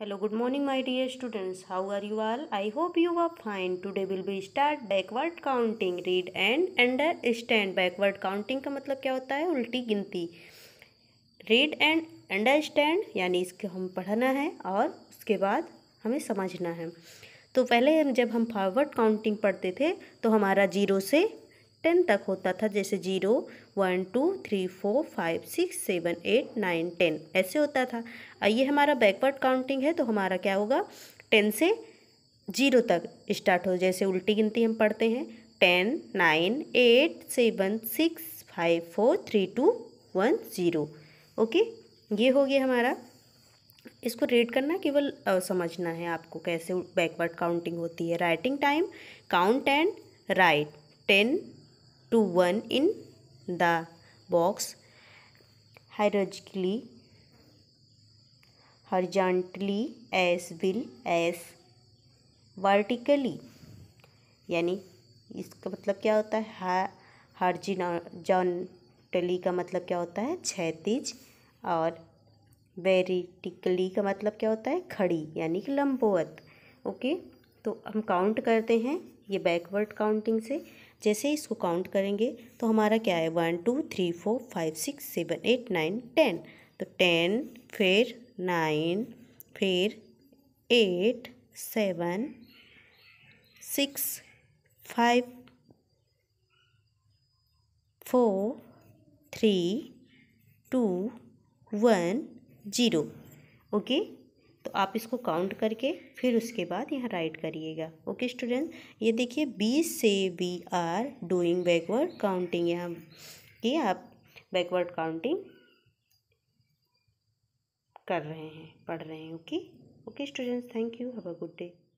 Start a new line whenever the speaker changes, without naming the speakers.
Hello, good morning, my dear students. How are you all? I hope you are fine. Today will be start backward counting. Read and understand. Backward counting का मतलब क्या होता है? उल्टी गिनती. Read and understand यानी इसको हम पढ़ना है और उसके बाद हमें समझना है. तो पहले जब हम फॉरवर्ड काउंटिंग पढ़ते थे तो हमारा 0 से 10 तक होता था. जैसे 0 1 2 3 4 5 6 7 8 9 10 ऐसे होता था. ये हमारा बैकवर्ड काउंटिंग है तो हमारा क्या होगा, 10 से 0 तक स्टार्ट हो. जैसे उल्टी गिनती हम पढ़ते हैं 10 9 8 7 6 5 4 3 2 1 0. ओके, ये हो गया हमारा. इसको रीड करना केवल समझना है आपको कैसे बैकवर्ड काउंटिंग होती है. Writing time, count and write 10 to 1 in the box hierarchically, horizontally as well as vertically. यानी इसका मतलब क्या होता है, हॉरिजॉन्टली का मतलब क्या होता है, क्षैतिज, और वेरिटिकली का मतलब क्या होता है, खड़ी यानी कि लंबवत. ओके, तो हम काउंट करते हैं ये बैकवर्ड काउंटिंग से. जैसे इसको काउंट करेंगे तो हमारा क्या है 1 2 3 4 5 6 7 8 9 10. तो 10 फिर 9 फिर 8 7 6 5 4 3 2 1 0. ओके, तो आप इसको काउंट करके फिर उसके बाद यहाँ राइट करिएगा. ओके स्टूडेंट, ये देखिए 20 से we are doing backward counting. यहाँ कि आप बैकवर्ड काउंटिंग कर रहे हैं, पढ़ रहे हैं. Okay okay students, thank you, have a good day.